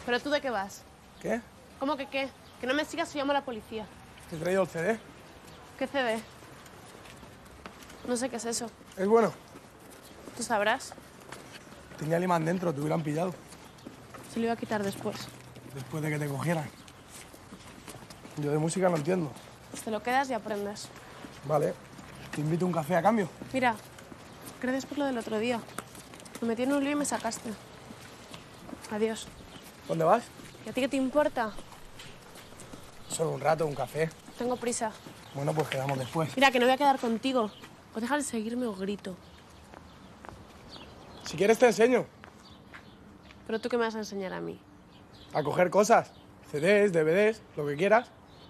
¿Pero tú de qué vas? ¿Qué? ¿Cómo que qué? Que no me sigas o llamo a la policía. Te he traído el CD. ¿Qué CD? No sé qué es eso. Es bueno. ¿Tú sabrás? Tenía el imán dentro, te hubieran pillado. Se lo iba a quitar después. Después de que te cogieran. Yo de música no entiendo. Pues te lo quedas y aprendes. Vale. Te invito a un café a cambio. Mira, gracias por lo del otro día. Me metí en un lío y me sacaste. Adiós. ¿Dónde vas? ¿Y a ti qué te importa? Solo un rato, un café. Tengo prisa. Bueno, pues quedamos después. Mira, que no voy a quedar contigo. O deja de seguirme o grito. Si quieres te enseño. ¿Pero tú qué me vas a enseñar a mí? A coger cosas. CDs, DVDs, lo que quieras.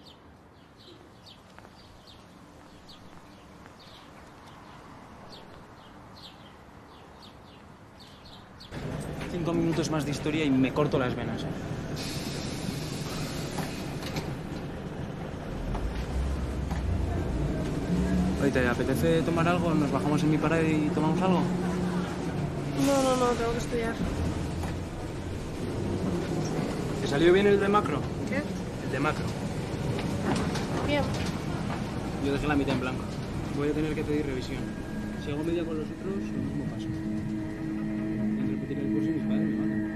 Cinco minutos más de historia y me corto las venas. Oye, ¿te apetece tomar algo? ¿Nos bajamos en mi parada y tomamos algo? No, tengo que estudiar. ¿Te salió bien el de macro? ¿Qué? El de macro. Bien. Yo dejé la mitad en blanco. Voy a tener que pedir revisión. Si hago media con los otros, lo mismo paso. En repetir el curso, mis padres me matan.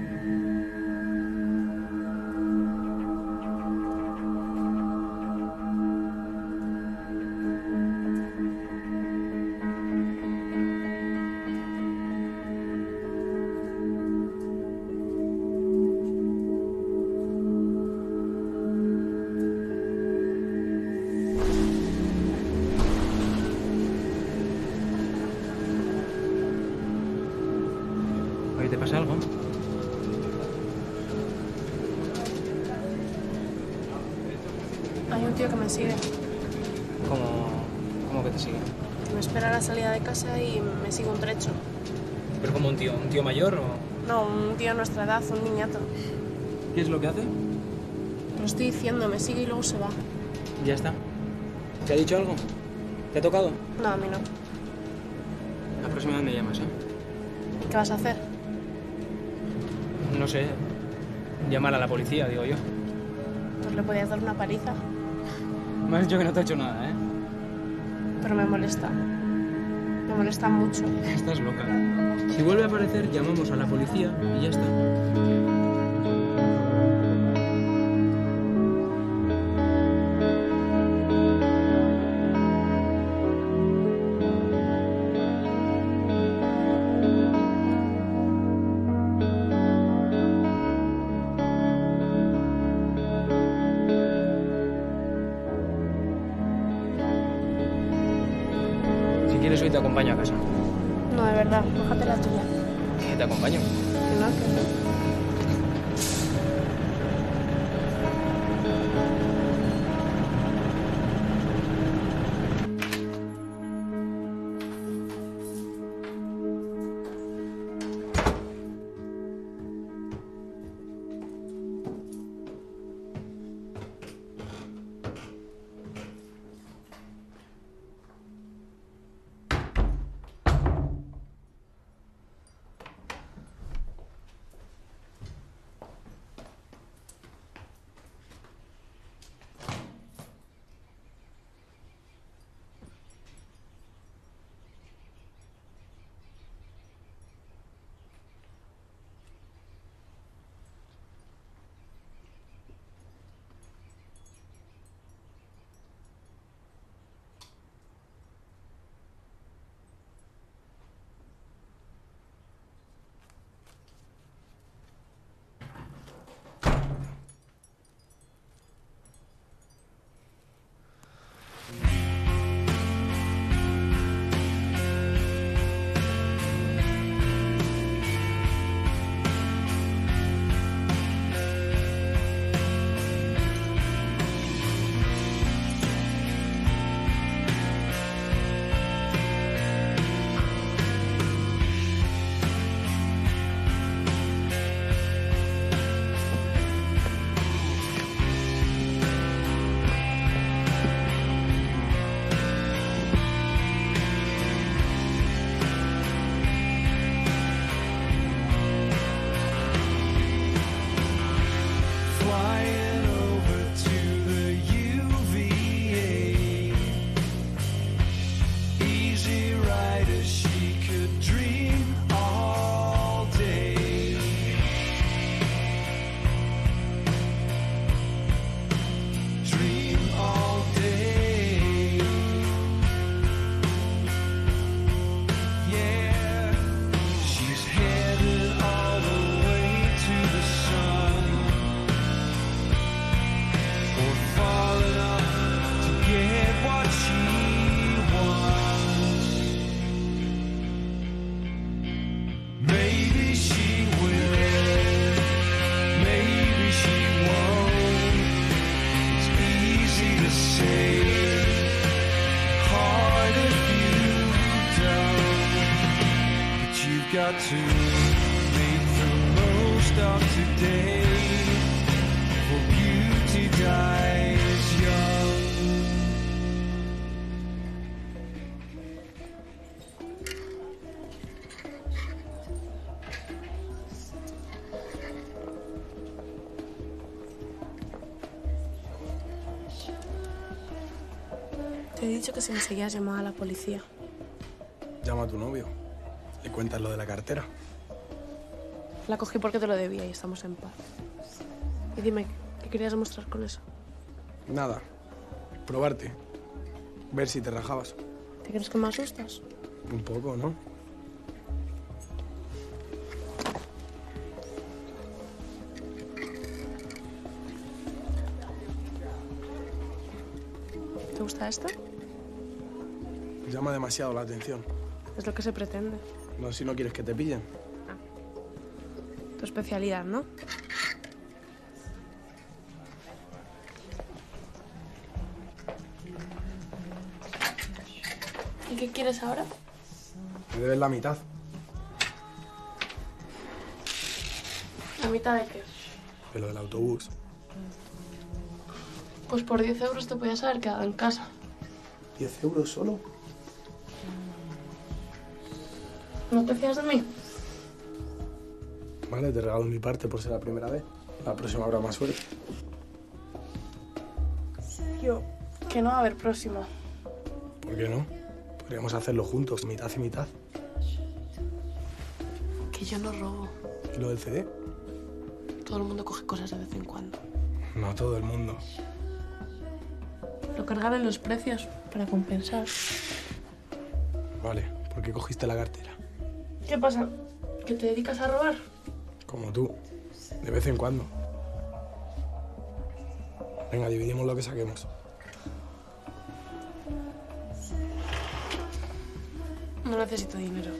Oye, ¿te pasa algo? Hay un tío que me sigue. ¿Cómo que te sigue? Que me espera a la salida de casa y me sigue un trecho. ¿Pero como un tío mayor o...? No, un tío de nuestra edad, un niñato. ¿Qué es lo que hace? Te lo estoy diciendo, me sigue y luego se va. Ya está. ¿Te ha dicho algo? ¿Te ha tocado? No, a mí no. La próxima vez me llamas, ¿eh? ¿Qué vas a hacer? No sé. Llamar a la policía, digo yo. Pues le podías dar una paliza. Me has dicho que no te ha hecho nada, ¿eh? Pero me molesta. Me molesta mucho. Estás loca. Si vuelve a aparecer, llamamos a la policía y ya está. Si quieres, hoy te acompaño a casa. No, de verdad, cójate la tuya. ¿Que te acompaño? Que no. try to make the most of today, for beauty dies young. Te he dicho que si me seguías llamaba a la policía. Llama a tu novio. Le cuentas lo de la cartera. La cogí porque te lo debía y estamos en paz. Y dime, ¿qué querías demostrar con eso? Nada. Probarte. Ver si te rajabas. ¿Te crees que me asustas? Un poco, ¿no? ¿Te gusta esto? Llama demasiado la atención. Es lo que se pretende. No si no quieres que te pillen. Tu especialidad, ¿no? ¿Y qué quieres ahora? Me debes la mitad. ¿La mitad de qué? De lo del autobús. Pues por 10 euros te podías haber quedado en casa. ¿10 euros solo? ¿No te fías de mí? Vale, te regalo mi parte por ser la primera vez. La próxima habrá más suerte. Yo, que no va a haber próxima. ¿Por qué no? Podríamos hacerlo juntos, mitad y mitad. Que yo no robo. ¿Y lo del CD? Todo el mundo coge cosas de vez en cuando. No todo el mundo. Lo cargan en los precios para compensar. Vale, ¿por qué cogiste la cartera? ¿Qué pasa? ¿Que te dedicas a robar? Como tú, de vez en cuando. Venga, dividimos lo que saquemos. No necesito dinero.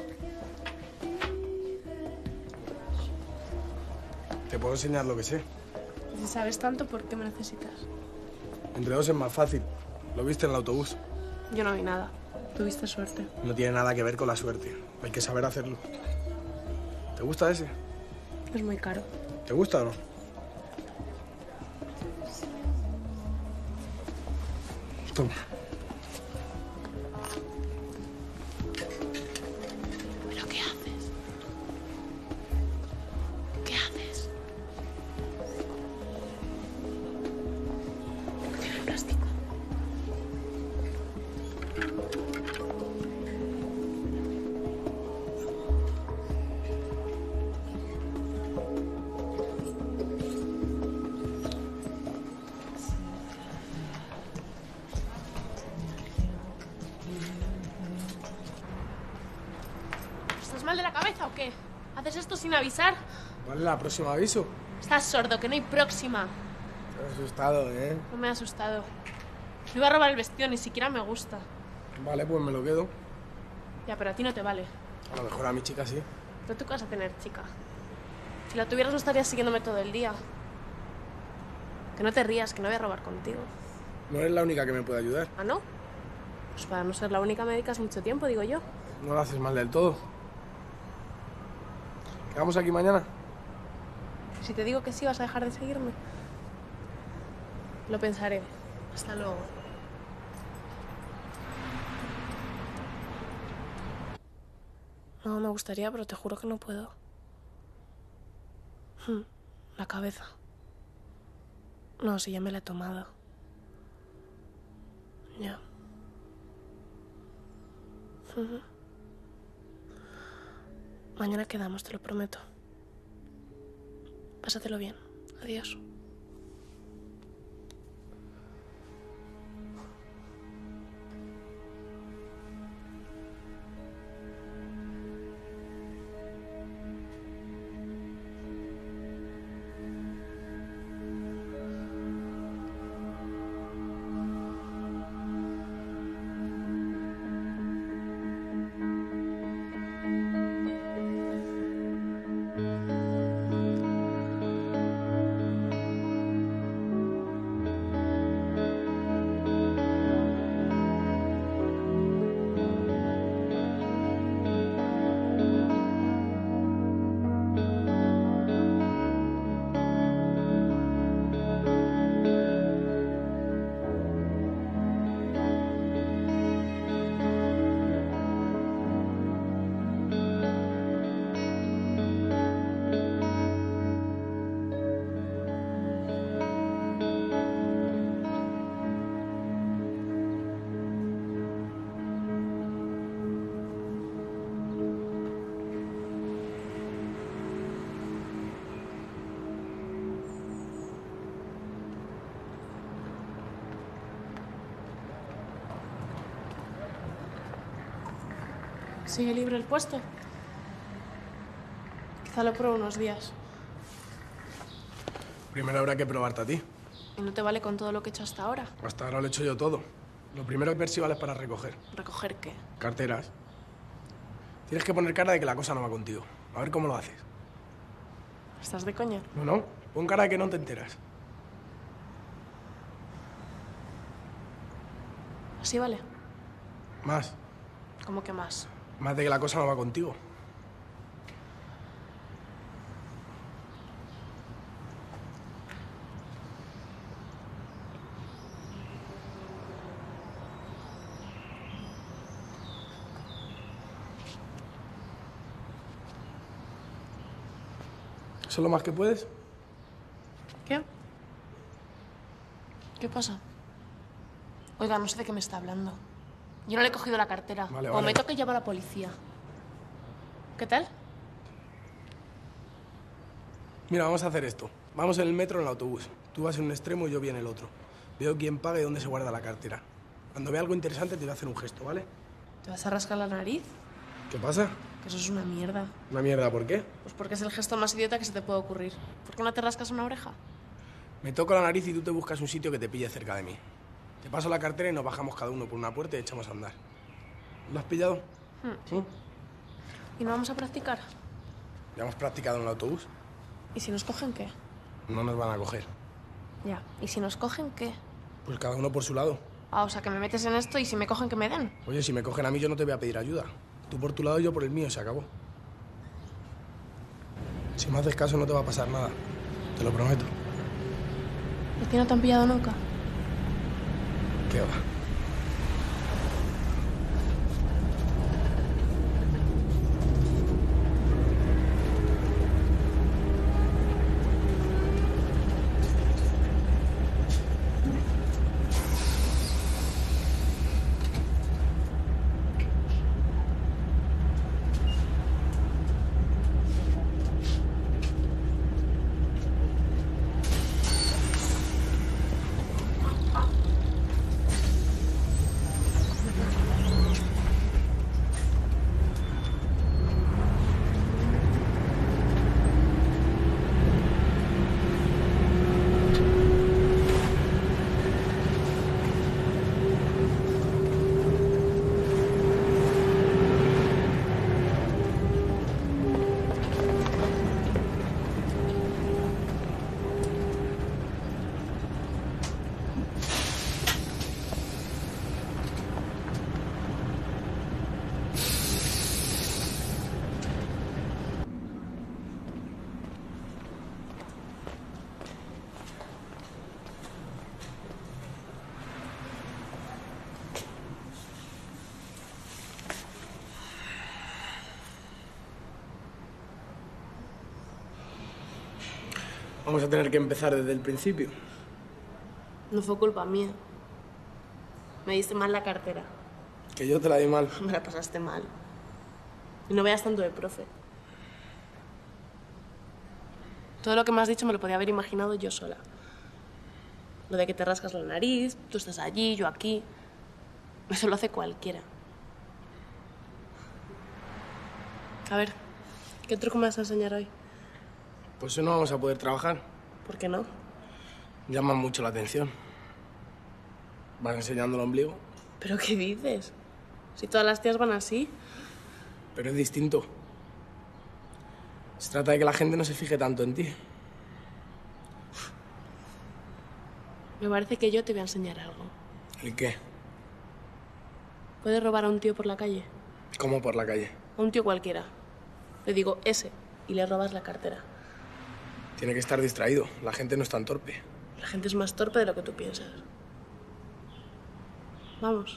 Te puedo enseñar lo que sé. Si sabes tanto, ¿por qué me necesitas? Entre dos es más fácil. Lo viste en el autobús. Yo no vi nada. Tuviste suerte. No tiene nada que ver con la suerte. Hay que saber hacerlo. ¿Te gusta ese? Es muy caro. ¿Te gusta o no? Toma. ¿Pero qué haces? ¿Qué haces? Tiene plástico. ¿Estás mal de la cabeza o qué? ¿Haces esto sin avisar? ¿Vale la próxima aviso? Estás sordo, que no hay próxima. Te has asustado, ¿eh? No me ha asustado. Me iba a robar el vestido, ni siquiera me gusta. Vale, pues me lo quedo. Ya, pero a ti no te vale. A lo mejor a mi chica sí. Pero tú qué vas a tener, chica. Si la tuvieras no estarías siguiéndome todo el día. Que no te rías, que no voy a robar contigo. No eres la única que me puede ayudar. ¿Ah, no? Pues para no ser la única me dedicas mucho tiempo, digo yo. No lo haces mal del todo. ¿Quedamos aquí mañana? Si te digo que sí, vas a dejar de seguirme. Lo pensaré. Hasta luego. No, me gustaría, pero te juro que no puedo. La cabeza. No, si ya me la he tomado. Ya. Mañana quedamos, te lo prometo. Pásatelo bien. Adiós. ¿Sigue libre el puesto? Quizá lo pruebo unos días. Primero habrá que probarte a ti. ¿Y no te vale con todo lo que he hecho hasta ahora? Hasta ahora lo he hecho yo todo. Lo primero que ver si vales para recoger. ¿Recoger qué? Carteras. Tienes que poner cara de que la cosa no va contigo. A ver cómo lo haces. ¿Estás de coña? No. Pon cara de que no te enteras. ¿Así vale? Más. ¿Cómo que más? Más de que la cosa no va contigo. ¿Eso es lo más que puedes? ¿Qué? ¿Qué pasa? Oiga, no sé de qué me está hablando. Yo no le he cogido la cartera. Vale, O vale. me toca llamar a la policía. ¿Qué tal? Mira, vamos a hacer esto. Vamos en el metro o en el autobús. Tú vas en un extremo y yo voy en el otro. Veo quién paga y dónde se guarda la cartera. Cuando vea algo interesante te voy a hacer un gesto, ¿vale? ¿Te vas a rascar la nariz? ¿Qué pasa? Que eso es una mierda. Una mierda, ¿por qué? Pues porque es el gesto más idiota que se te puede ocurrir. ¿Por qué no te rascas una oreja? Me toco la nariz y tú te buscas un sitio que te pille cerca de mí. Te paso la cartera y nos bajamos cada uno por una puerta y echamos a andar. ¿Lo has pillado? ¿Sí? ¿Y no vamos a practicar? Ya hemos practicado en el autobús. ¿Y si nos cogen qué? No nos van a coger. Ya. ¿Y si nos cogen qué? Pues cada uno por su lado. Ah, o sea, que me metes en esto y si me cogen que me den. Oye, si me cogen a mí yo no te voy a pedir ayuda. Tú por tu lado y yo por el mío, se acabó. Si me haces caso no te va a pasar nada. Te lo prometo. ¿A ti no te han pillado nunca? ¿Qué va? Vamos a tener que empezar desde el principio. No fue culpa mía. Me diste mal la cartera. Que yo te la di mal. Me la pasaste mal. Y no veas tanto de profe. Todo lo que me has dicho me lo podía haber imaginado yo sola. Lo de que te rascas la nariz, tú estás allí, yo aquí. Eso lo hace cualquiera. A ver, ¿qué truco me vas a enseñar hoy? Pues eso no vamos a poder trabajar. ¿Por qué no? Llaman mucho la atención. Vas enseñando el ombligo, ¿Pero qué dices? Si todas las tías van así. pero es distinto. Se trata de que la gente no se fije tanto en ti. Me parece que yo te voy a enseñar algo. ¿El qué? ¿Puedes robar a un tío por la calle? ¿Cómo por la calle? A un tío cualquiera. Le digo ese y le robas la cartera. Tiene que estar distraído. La gente no es tan torpe. La gente es más torpe de lo que tú piensas. Vamos.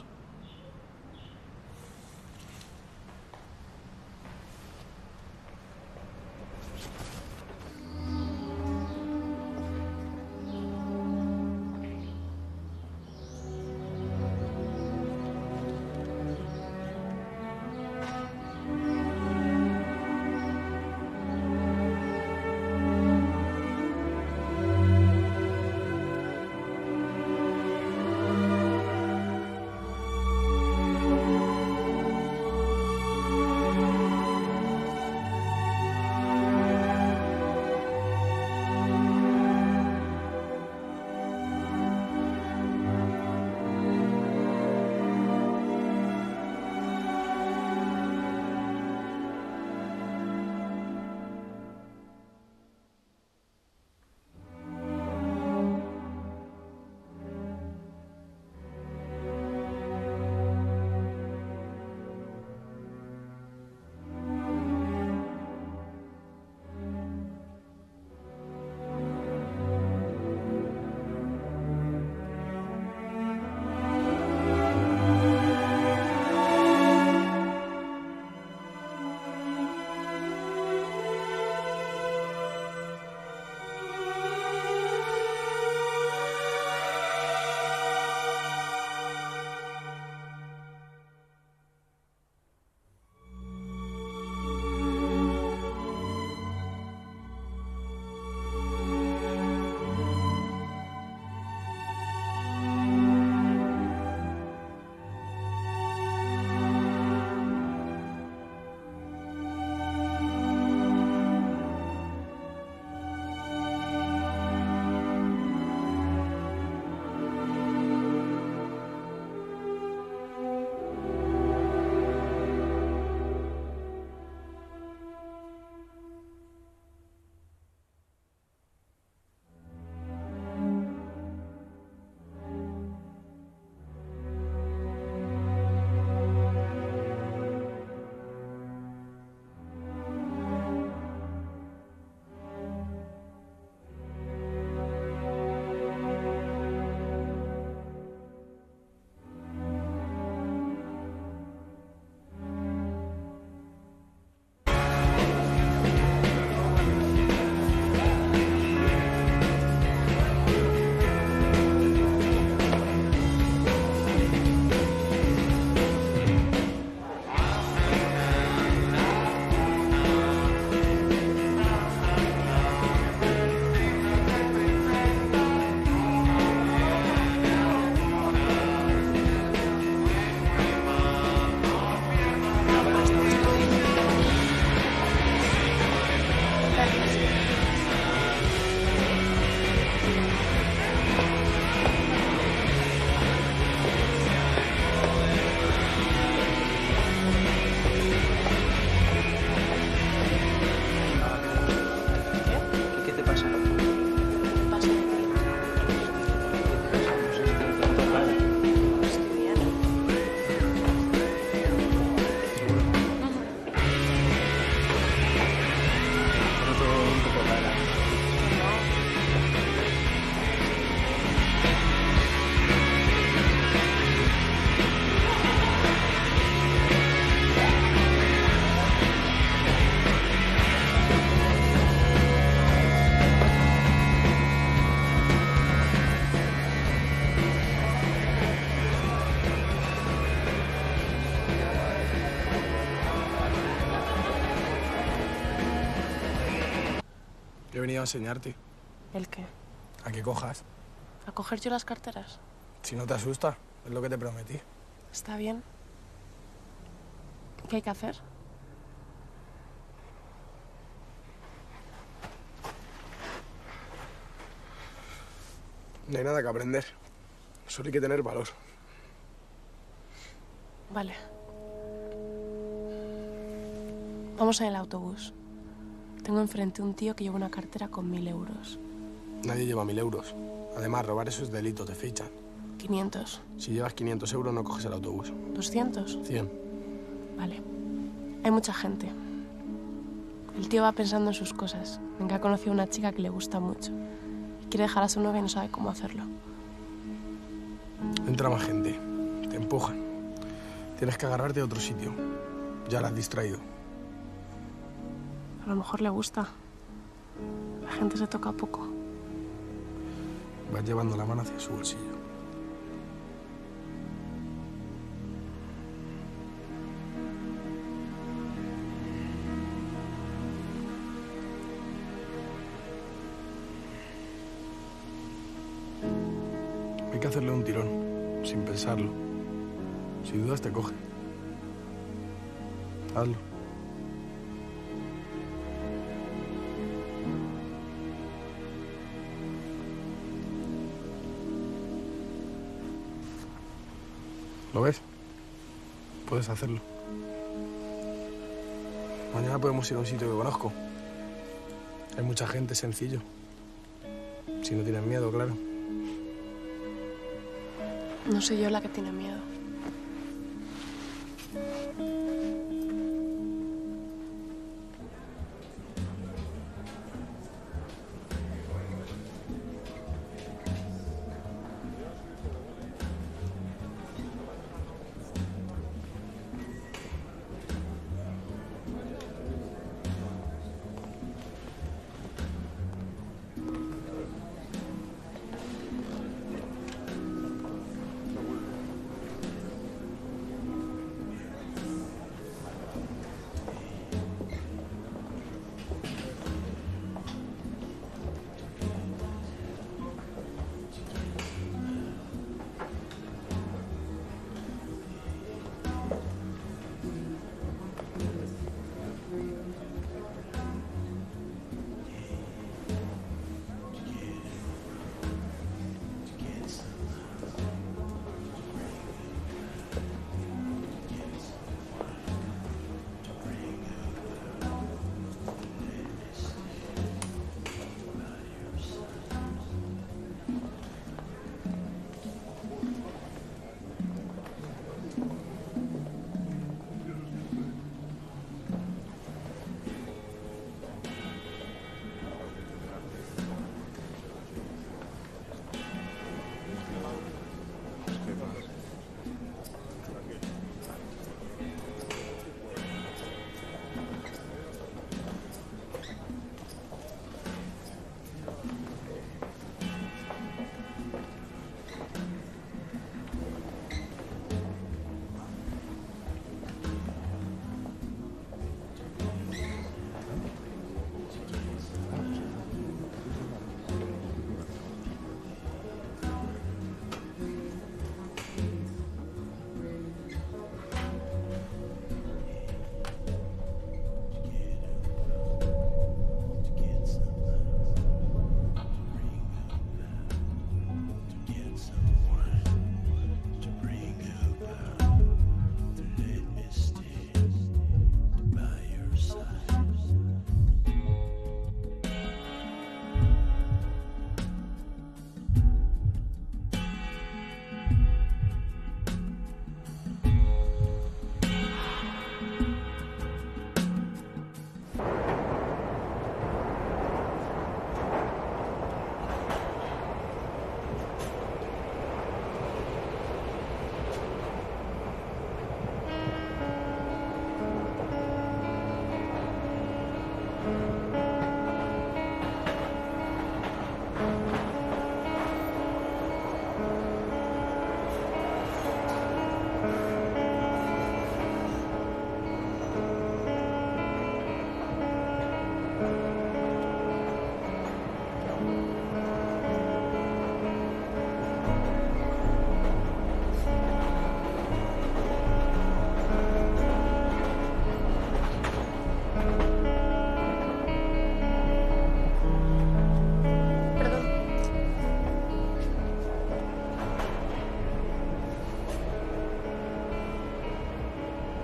venido a enseñarte. ¿El qué? A que cojas. ¿A coger yo las carteras? Si no te asusta, es lo que te prometí. Está bien. ¿Qué hay que hacer? No hay nada que aprender. Solo hay que tener valor. Vale. Vamos en el autobús. Tengo enfrente un tío que lleva una cartera con 1000 euros. Nadie lleva 1000 euros. Además, robar eso es delito, te fichan. 500. Si llevas 500 euros, no coges el autobús. 200. 100. Vale. Hay mucha gente. El tío va pensando en sus cosas, en que ha conocido a una chica que le gusta mucho. Y quiere dejar a su novia y no sabe cómo hacerlo. Entra más gente. Te empujan. Tienes que agarrarte a otro sitio. Ya la has distraído. A lo mejor le gusta. La gente se toca poco. Vas llevando la mano hacia su bolsillo. Hay que hacerle un tirón, sin pensarlo. Si dudas, te coge. Hazlo. ¿Lo ves? Puedes hacerlo. Mañana podemos ir a un sitio que conozco. Hay mucha gente, sencillo. Si no tienes miedo, claro. No soy yo la que tiene miedo.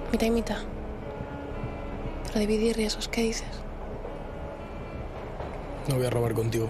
Mitad y mitad. Para dividir riesgos, ¿qué dices? No voy a robar contigo.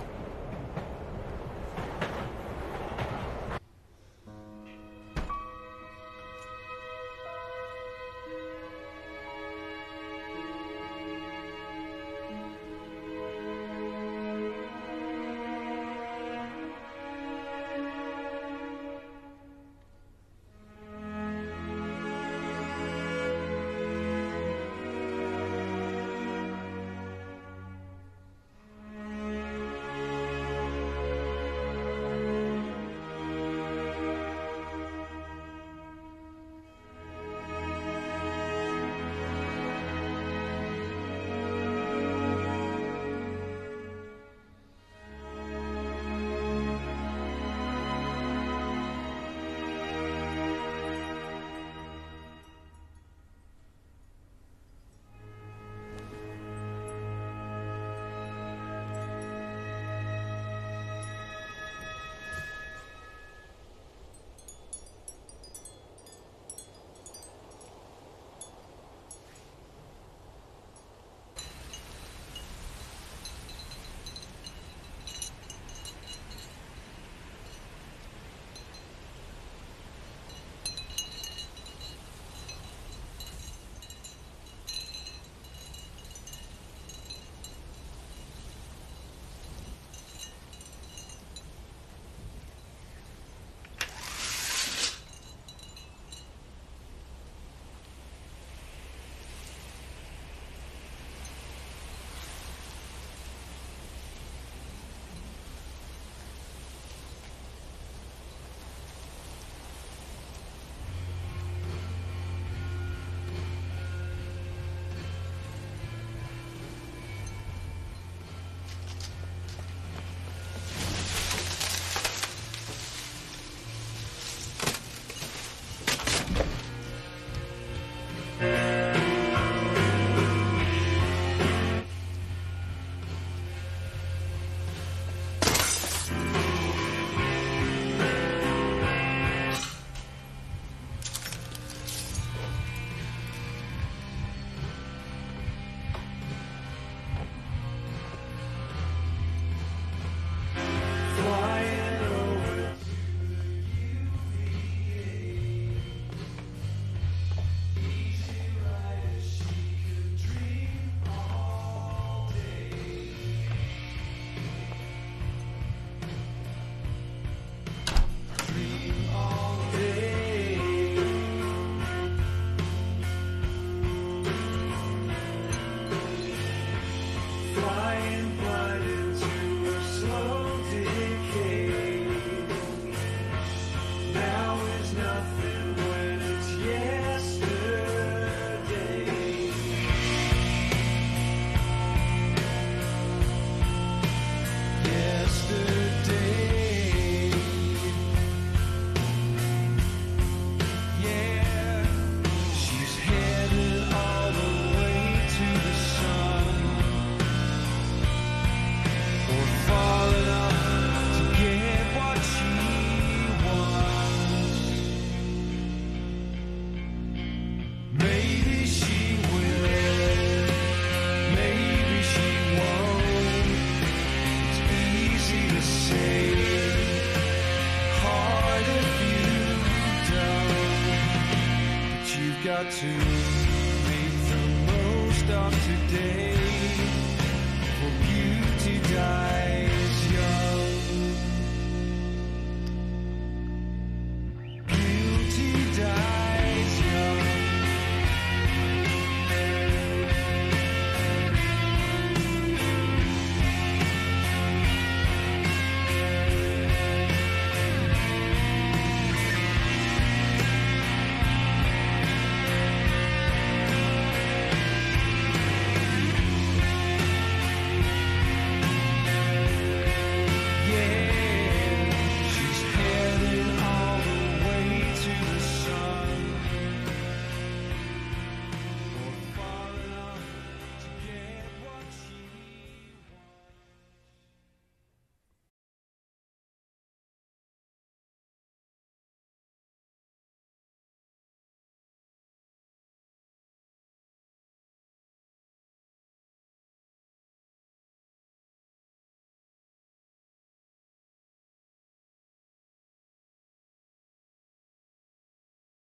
got to make the most of today.